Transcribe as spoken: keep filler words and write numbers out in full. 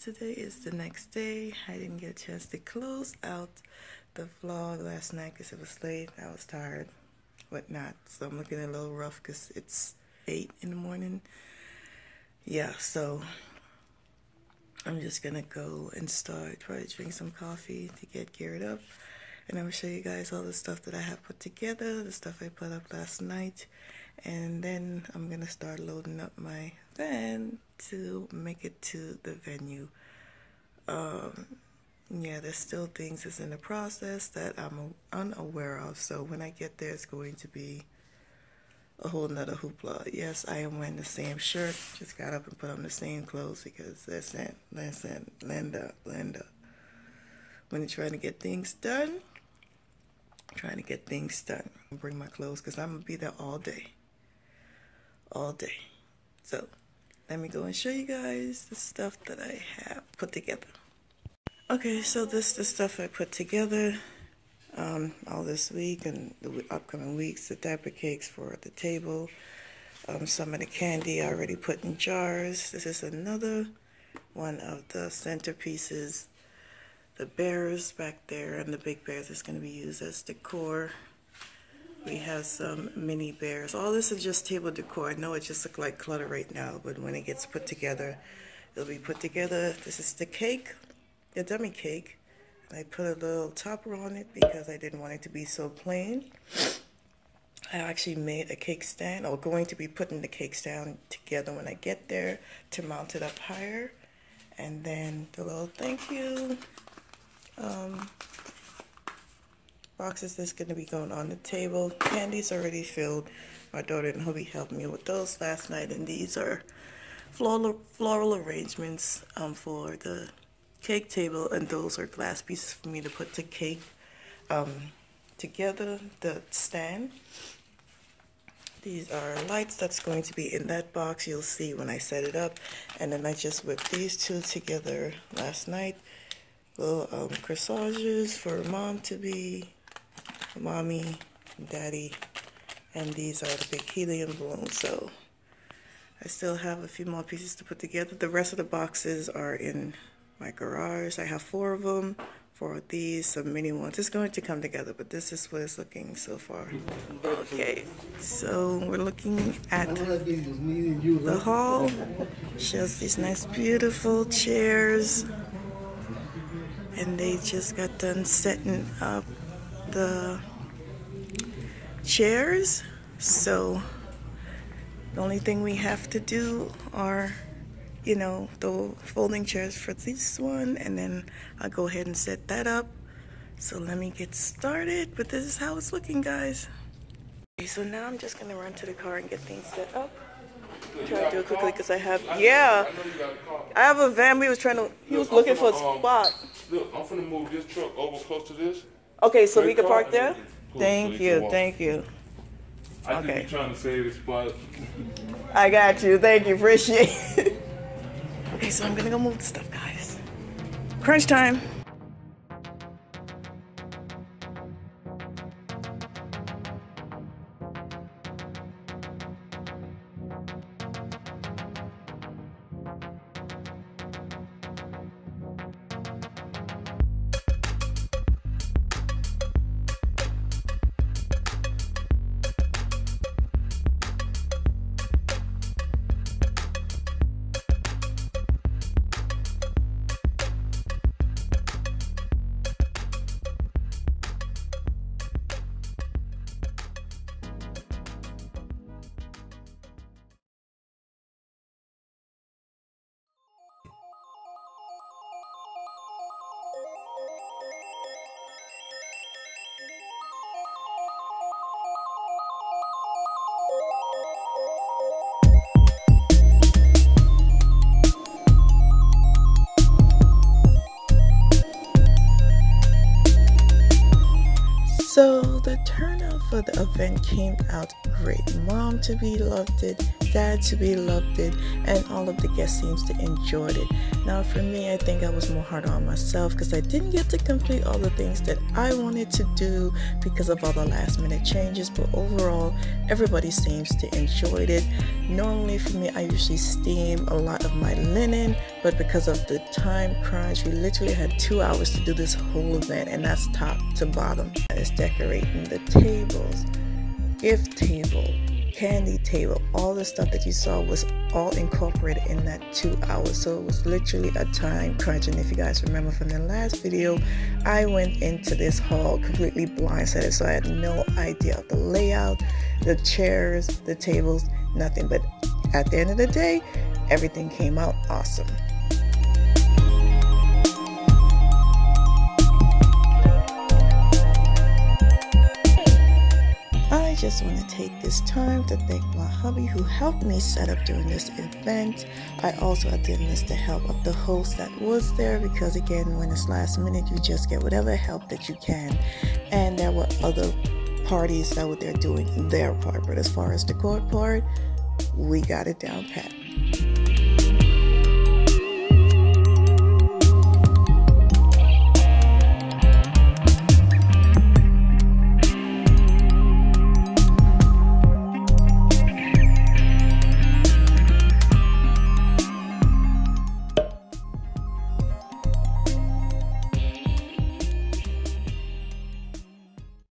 today is the next day. I didn't get a chance to close out the vlog last night because it was late. I was tired, whatnot. So I'm looking a little rough because it's eight in the morning. Yeah, so I'm just gonna go and start, try to drink some coffee to get geared up. And I will show you guys all the stuff that I have put together, the stuff I put up last night. And then I'm gonna start loading up my van to make it to the venue. Um, yeah, there's still things that's in the process that I'm unaware of. So when I get there, it's going to be a whole nother hoopla. Yes, I am wearing the same shirt. Just got up and put on the same clothes because listen, listen, Linda, Linda. When you're trying to get things done, trying to get things done. I'll bring my clothes because I'm gonna be there all day. All day. So let me go and show you guys the stuff that I have put together. Okay, so this is the stuff I put together um, all this week and the upcoming weeks. The diaper cakes for the table. Um, some of the candy I already put in jars. This is another one of the centerpieces. The bears back there and the big bears is going to be used as decor. We have some mini bears. All this is just table decor. I know it just looks like clutter right now, but when it gets put together, it'll be put together. This is the cake, the dummy cake. I put a little topper on it because I didn't want it to be so plain. I actually made a cake stand, or going to be putting the cake stand together when I get there to mount it up higher. And then the little thank you um, boxes that's going to be going on the table. Candy's already filled. My daughter and hubby helped me with those last night, and these are floral, floral arrangements um, for the cake table, and those are glass pieces for me to put the cake um, together, the stand. These are lights that's going to be in that box. You'll see when I set it up. And then I just whipped these two together last night. Little um, corsages for mom to be, mommy, daddy, and these are the big helium balloons. So I still have a few more pieces to put together. The rest of the boxes are in my garage. I have four of them, four of these, some mini ones. It's going to come together, but this is what it's looking so far. Okay, so we're looking at the hall. Shows these nice, beautiful chairs. And they just got done setting up the chairs. So the only thing we have to do are, you know, the folding chairs for this one, and then I'll go ahead and set that up. So let me get started, but this is how it's looking, guys. Okay, so now I'm just gonna run to the car and get things set up. Try to do it quickly because I have, yeah, I have a van. We was trying to, he was looking for a spot. Look, I'm finna move this truck over close to this. Okay, so we can park there? Thank you, thank you. I think you're trying to save the spot. I got you, thank you, appreciate it. Okay, so I'm gonna go move the stuff, guys. Crunch time. So the turnout for the event came out great. Mom to be loved it, sad to be loved it, and all of the guests seems to enjoy it. Now for me, I think I was more hard on myself because I didn't get to complete all the things that I wanted to do because of all the last minute changes, but overall everybody seems to enjoy it. Normally for me, I usually steam a lot of my linen, but because of the time crunch, we literally had two hours to do this whole event, and that's top to bottom. It's decorating the tables, gift table, candy table, all the stuff that you saw was all incorporated in that two hours. So it was literally a time crunch. And if you guys remember from the last video, I went into this hall completely blindsided, so I had no idea of the layout, the chairs, the tables, nothing. But at the end of the day, everything came out awesome. I just want to take this time to thank my hubby who helped me set up during this event. I also had to enlist the help of the host that was there, because again, when it's last minute, you just get whatever help that you can. And there were other parties that were there doing their part, but as far as the decor part, we got it down pat.